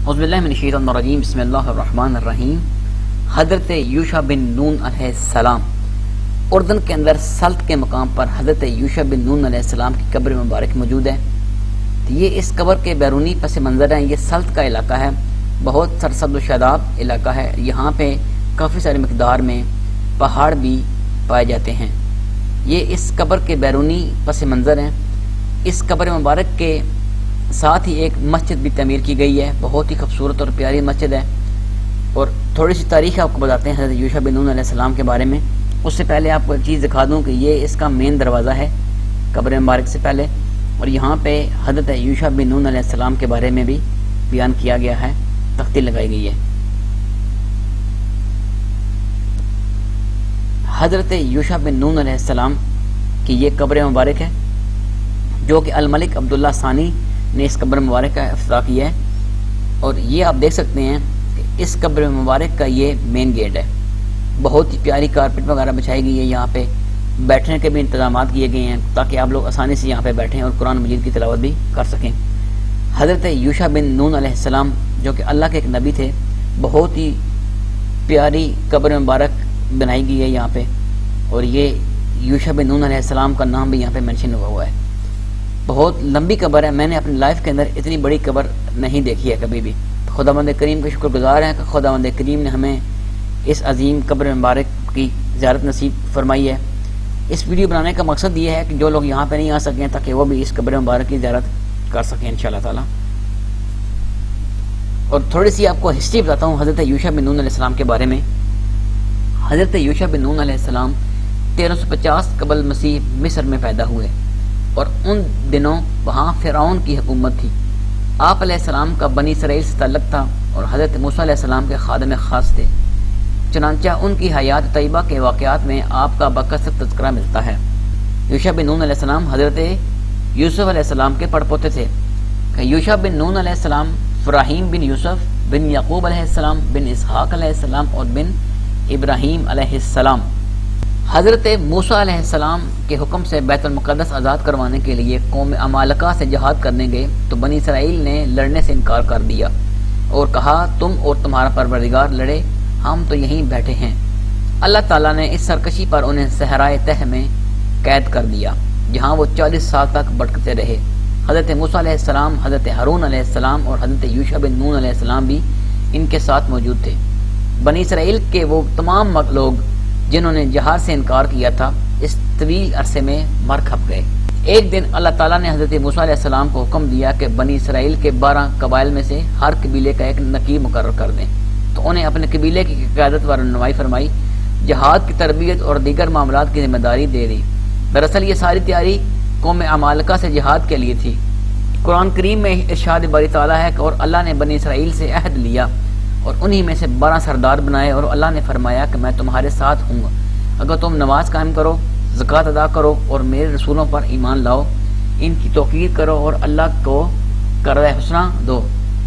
اعوذ باللہ من الشیطان الرجیم، بسم اللہ الرحمن الرحیم۔ حضرت یوشع بن نون علیہ السلام اردن کے اندر سلط کے مقام پر حضرت یوشع بن نون علیہ السلام کی قبر مبارک موجود ہے۔ یہ اس قبر کے بیرونی پس منظر ہیں۔ یہ سلط کا علاقہ ہے، بہت سرسبز و شاداب علاقہ ہے۔ یہاں پہ کافی ساری مقدار میں پہاڑ بھی پائے جاتے ہیں۔ یہ اس قبر کے بیرونی پس منظر ہیں۔ اس قبر مبارک کے ساتھ ہی ایک مسجد بھی تعمیر کی گئی ہے، بہت ہی خوبصورت اور پیاری مسجد ہے۔ اور تھوڑی سی تاریخ آپ کو بتاتے ہیں حضرت یوشع بن نون علیہ السلام کے بارے میں۔ اس سے پہلے آپ کو ایک چیز دکھا دوں کہ یہ اس کا مین دروازہ ہے قبر مبارک سے پہلے، اور یہاں پہ حضرت یوشع بن نون علیہ السلام کے بارے میں بھی بیان کیا گیا ہے، تختی لگائی گئی ہے۔ حضرت یوشع بن نون علیہ السلام کی یہ قبر مبارک ہے، جو کہ الملک عبداللہ ثانی نے اس قبر مبارک کا افتتاح کیا ہے۔ اور یہ آپ دیکھ سکتے ہیں کہ اس قبر مبارک کا یہ مین گیٹ ہے۔ بہت ہی پیاری کارپٹ وغیرہ بچھائی گئی ہے، یہاں پہ بیٹھنے کے بھی انتظامات کیے گئے ہیں تاکہ آپ لوگ آسانی سے یہاں پہ بیٹھیں اور قرآن مجید کی تلاوت بھی کر سکیں۔ حضرت یوشع بن نون علیہ السلام جو کہ اللہ کے ایک نبی تھے، بہت ہی پیاری قبر مبارک بنائی گئی ہے یہاں پہ، اور یہ یوشع بن نون علیہ السلام کا نام بھی یہاں پہ مینشن ہوا ہے۔ بہت لمبی قبر ہے، میں نے اپنی لائف کے اندر اتنی بڑی قبر نہیں دیکھی ہے کبھی بھی۔ خداوند کریم کے شکر گزار ہیں کہ خداوند کریم نے ہمیں اس عظیم قبر مبارک کی زیارت نصیب فرمائی ہے۔ اس ویڈیو بنانے کا مقصد یہ ہے کہ جو لوگ یہاں پہ نہیں آ سکیں تاکہ وہ بھی اس قبر مبارک کی زیارت کر سکیں انشاءاللہ تعالی۔ اور تھوڑی سی آپ کو ہسٹری بتاتا ہوں حضرت یوشع بن نون علیہ السلام کے بارے میں۔ حضرت یوشع بن نون علیہ السلام 1350 قبل مسیح مصر میں پیدا ہوئے، اور ان دنوں وہاں فرعون کی حکومت تھی۔ آپ علیہ السلام کا بنی اسرائیل سے تعلق تھا اور حضرت موسیٰ علیہ السلام کے خادم خاص تھے۔ چنانچہ ان کی حیات طیبہ کے واقعات میں آپ کا بکثرت تذکرہ ملتا ہے۔ یوشع بن نون علیہ السلام حضرت یوسف علیہ السلام کے پڑپوتے تھے۔ یوشع بن نون علیہ السلام فراہیم بن یوسف بن یعقوب علیہ السلام بن اسحاق علیہ السلام اور بن ابراہیم علیہ السلام حضرت موسیٰ علیہ السلام کے حکم سے بیت المقدس آزاد کروانے کے لیے قوم عمالقہ سے جہاد کرنے گئے تو بنی اسرائیل نے لڑنے سے انکار کر دیا اور کہا تم اور تمہارا پروردگار لڑے، ہم تو یہیں بیٹھے ہیں۔ اللہ تعالیٰ نے اس سرکشی پر انہیں صحرائے تہ میں قید کر دیا، جہاں وہ 40 سال تک بھٹکتے رہے۔ حضرت موسیٰ علیہ السلام، حضرت ہارون علیہ السلام اور حضرت یوشع بن نون علیہ السلام بھی ان کے ساتھ موجود تھے۔ بنی اسرائیل کے وہ تمام لوگ جنہوں نے جہاد سے انکار کیا تھا اس طویل عرصے میں مر کھپ گئے۔ ایک دن اللہ تعالیٰ نے حضرت موسیٰ علیہ السلام کو حکم دیا کہ بنی اسرائیل کے 12 قبائل میں سے ہر قبیلے کا ایک نقیب مقرر کر دیں، تو انہیں اپنے قبیلے کی قیادت و رہنمائی فرمائی، جہاد کی تربیت اور دیگر معاملات کی ذمہ داری دے دی۔ دراصل یہ ساری تیاری قوم عمالقہ سے جہاد کے لیے تھی۔ قرآن کریم میں ارشاد باری تعالیٰ ہے کہ اور اللہ نے بنی اسرائیل سے عہد لیا اور انہی میں سے 12 سردار بنائے، اور اللہ نے فرمایا کہ میں تمہارے ساتھ ہوں اگر تم نماز قائم کرو، زکوٰۃ ادا کرو اور میرے رسولوں پر ایمان لاؤ، ان کی توقیر کرو اور اللہ کو قرض حسنہ دو،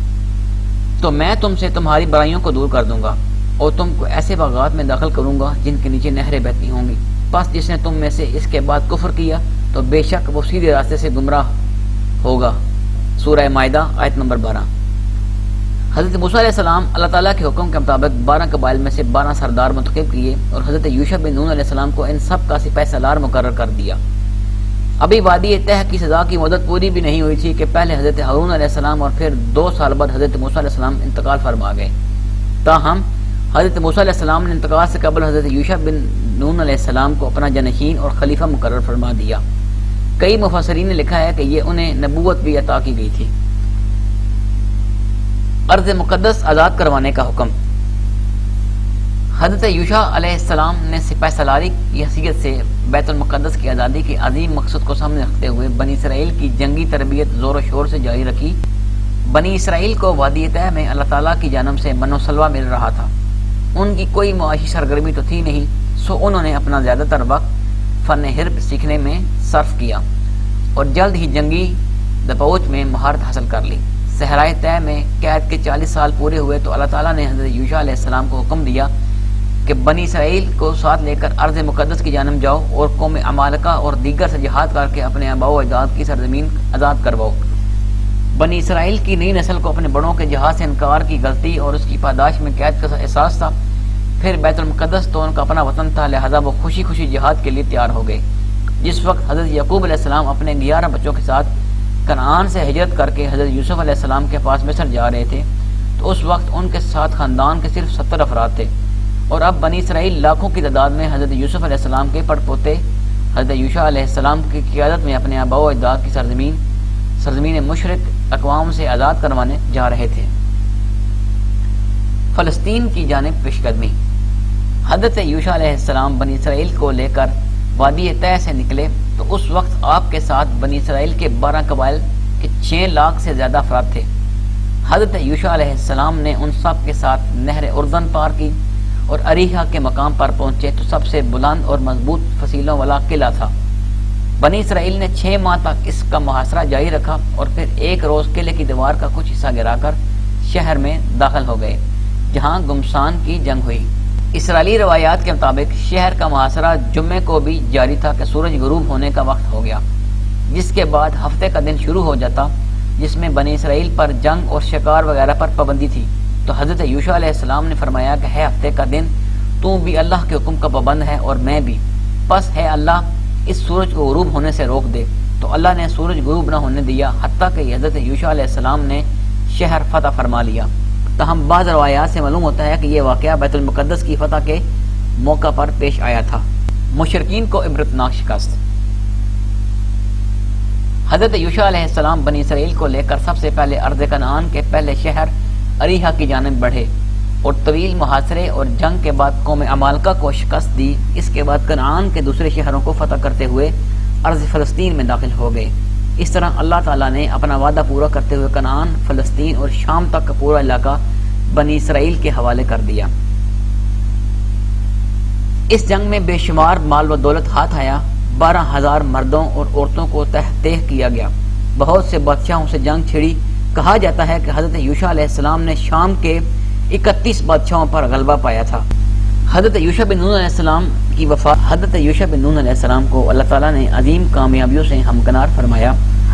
تو میں تم سے تمہاری برائیوں کو دور کر دوں گا اور تم کو ایسے باغات میں داخل کروں گا جن کے نیچے نہریں بہتی ہوں گی۔ پس جس نے تم میں سے اس کے بعد کفر کیا تو بے شک وہ سیدھے راستے سے گمراہ ہوگا۔ سورہ مائدہ آیت نمبر 12۔ حضرت موسیٰ علیہ السلام اللہ تعالیٰ کے حکم کے مطابق 12 قبائل میں سے 12 سردار منتخب کیے اور حضرت یوشع بن نون علیہ السلام کو ان سب کا سپہ سالار مقرر کر دیا۔ ابھی وادی تہ کی سزا کی مدت پوری بھی نہیں ہوئی تھی کہ پہلے حضرت ہارون علیہ السلام اور پھر 2 سال بعد حضرت موسیٰ علیہ السلام انتقال فرما گئے۔ تاہم حضرت موسیٰ علیہ السلام نے انتقال سے قبل حضرت یوشع بن نون علیہ السلام کو اپنا جانشین اور خلیفہ مقرر فرما دیا۔ کئی مفسرین نے لکھا ہے کہ یہ انہیں نبوت بھی عطا کی گئی تھی۔ ارض مقدس آزاد کروانے کا حکم۔ حضرت یوشع علیہ السلام نے سپہ سالاری کی حیثیت سے بیت المقدس کی آزادی کے عظیم مقصد کو سامنے رکھتے ہوئے بنی اسرائیل کی جنگی تربیت زور و شور سے جاری رکھی۔ بنی اسرائیل کو وادی طے میں اللہ تعالیٰ کی جانب سے من و سلوہ مل رہا تھا۔ ان کی کوئی معاشی سرگرمی تو تھی نہیں، سو انہوں نے اپنا زیادہ تر وقت فن حرب سیکھنے میں صرف کیا اور جلد ہی جنگی دپوچ میں مہارت حاصل کر لی۔ صحرائے طے میں قید کے 40 سال پورے ہوئے تو اللہ تعالیٰ نے حضرت یوشع علیہ السلام کو حکم دیا کہ بنی اسرائیل کو ساتھ لے کر ارض مقدس کی جانب جاؤ اور قوم عمالقہ اور دیگر سے جہاد کر کے اپنے آباء و اجداد کی سرزمین آزاد کرواؤ۔ بنی اسرائیل کی نئی نسل کو اپنے بڑوں کے جہاد سے انکار کی غلطی اور اس کی پاداش میں قید کا احساس تھا۔ پھر بیت المقدس تو ان کا اپنا وطن تھا، لہذا وہ خوشی خوشی جہاد کے لیے تیار ہو گئے۔ جس وقت حضرت یعقوب علیہ السلام اپنے 11 بچوں کے ساتھ کنعان سے ہجرت کر کے حضرت یوسف علیہ السلام کے پاس مصر جا رہے تھے، تو اس وقت ان کے ساتھ خاندان کے صرف 70 افراد تھے، اور اب بنی اسرائیل لاکھوں کی تعداد میں حضرت یوسف علیہ السلام کے پڑ پوتے حضرت یوشع علیہ السلام کی قیادت میں اپنے آباء و اجداد کی سرزمین مشرق اقوام سے آزاد کروانے جا رہے تھے۔ فلسطین کی جانب پیش قدمی۔ حضرت یوشع علیہ السلام بنی اسرائیل کو لے کر وادی طے سے نکلے تو اس وقت آپ کے ساتھ بنی اسرائیل کے 12 قبائل کے 6 لاکھ سے زیادہ افراد تھے۔ حضرت یوشع علیہ السلام نے ان سب کے ساتھ نہر اردن پار کی اور اریحا کے مقام پر پہنچے تو سب سے بلند اور مضبوط فصیلوں والا قلعہ تھا۔ بنی اسرائیل نے 6 ماہ تک اس کا محاصرہ جاری رکھا اور پھر ایک روز قلعے کی دیوار کا کچھ حصہ گرا کر شہر میں داخل ہو گئے، جہاں گمسان کی جنگ ہوئی۔ اسرائیلی روایات کے مطابق شہر کا محاصرہ جمعے کو بھی جاری تھا کہ سورج غروب ہونے کا وقت ہو گیا، جس کے بعد ہفتے کا دن شروع ہو جاتا جس میں بنی اسرائیل پر جنگ اور شکار وغیرہ پر پابندی تھی۔ تو حضرت یوشع علیہ السلام نے فرمایا کہ ہے ہفتے کا دن تو بھی اللہ کے حکم کا پابند ہے اور میں بھی، پس ہے اللہ اس سورج کو غروب ہونے سے روک دے۔ تو اللہ نے سورج غروب نہ ہونے دیا حتیٰ کہ حضرت یوشع علیہ السلام نے شہر فتح فرما لیا۔ تاہم بعض روایات سے معلوم ہوتا ہے کہ یہ واقعہ بیت المقدس کی فتح کے موقع پر پیش آیا تھا۔ مشرکین کو عبرتناک شکست۔ حضرت یوشع علیہ السلام بنی اسرائیل کو لے کر سب سے پہلے ارض کنعان کے پہلے شہر اریحا کی جانب بڑھے اور طویل محاصرے اور جنگ کے بعد قوم عمالقہ کو شکست دی۔ اس کے بعد کنعان کے دوسرے شہروں کو فتح کرتے ہوئے ارض فلسطین میں داخل ہو گئے۔ اس طرح اللہ تعالیٰ نے اپنا وعدہ پورا کرتے ہوئے کنعان، فلسطین اور شام تک کا پورا علاقہ بنی اسرائیل کے حوالے کر دیا۔ اس جنگ میں بے شمار مال و دولت ہاتھ آیا، 12,000 مردوں اور عورتوں کو تہ کیا گیا۔ بہت سے بادشاہوں سے جنگ چھڑی۔ کہا جاتا ہے کہ حضرت یوشع علیہ السلام نے شام کے 31 بادشاہوں پر غلبہ پایا تھا۔ حضرت یوشع بن نون علیہ السلام کی وفات۔ حضرت یوشع بن نون علیہ السلام کو اللہ تعالیٰ نے عظیم کامیابیوں سے ہمکنار فرمایا۔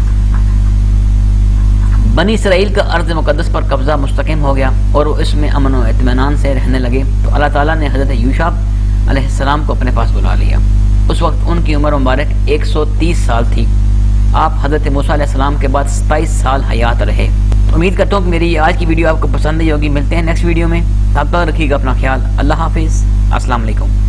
بنی اسرائیل کا ارض مقدس پر قبضہ مستحکم ہو گیا اور وہ اس میں امن و اطمینان سے رہنے لگے، تو اللہ تعالیٰ نے حضرت یوشع علیہ السلام کو اپنے پاس بلا لیا۔ اس وقت ان کی عمر مبارک 130 سال تھی۔ آپ حضرت موسیٰ علیہ السلام کے بعد 27 سال حیات رہے۔ امید کرتا ہوں کہ میری آج کی ویڈیو آپ کو پسند آئی ہوگی۔ ملتے ہیں نیکسٹ ویڈیو میں، تب تک رکھیے گا اپنا خیال۔ اللہ حافظ، السلام علیکم۔